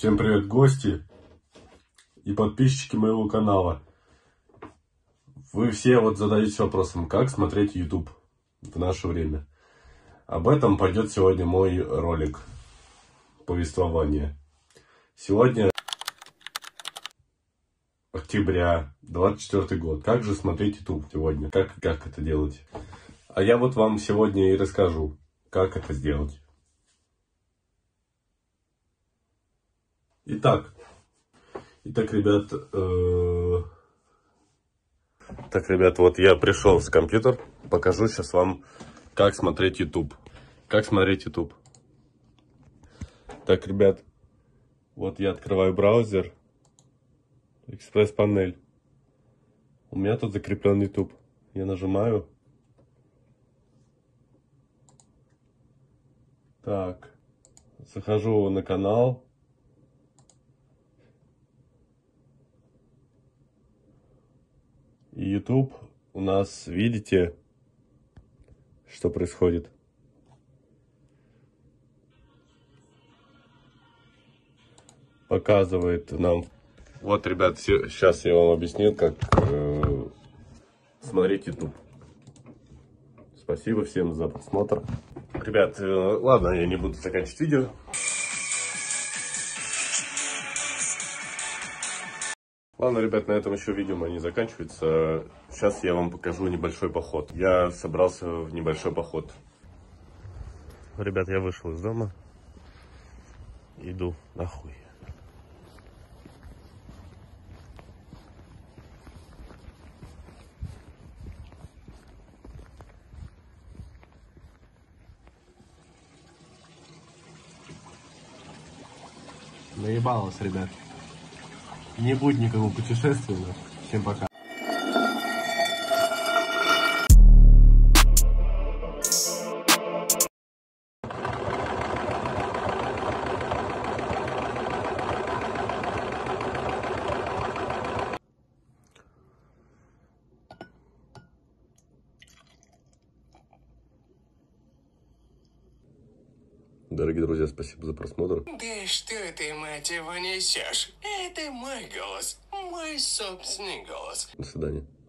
Всем привет, гости и подписчики моего канала. Вы все вот задаетесь вопросом, как смотреть YouTube в наше время. Об этом пойдет сегодня мой ролик, повествование. Сегодня октября, 24 год. Как же смотреть YouTube сегодня? Как это делать? А я вот вам сегодня и расскажу, как это сделать. Итак, ребят, вот я пришел с компьютера, покажу сейчас вам, как смотреть YouTube. Как смотреть YouTube. Так, ребят, вот я открываю браузер, экспресс-панель. У меня тут закреплен YouTube. Я нажимаю. Так, захожу на канал. И YouTube у нас, видите, что происходит? Показывает нам. Вот, ребят, сейчас я вам объясню, как смотреть YouTube. Спасибо всем за просмотр. Ребят, ладно, я не буду заканчивать видео. Ладно, ребят, на этом еще видео не заканчивается. Сейчас я вам покажу небольшой поход. Я собрался в небольшой поход. Ребят, я вышел из дома. Иду нахуй. Наебалось, ребят. Не будет никакого путешествия. Всем пока. Дорогие друзья, спасибо за просмотр. Да что ты, мать его, несешь? Это мой голос. Мой собственный голос. До свидания.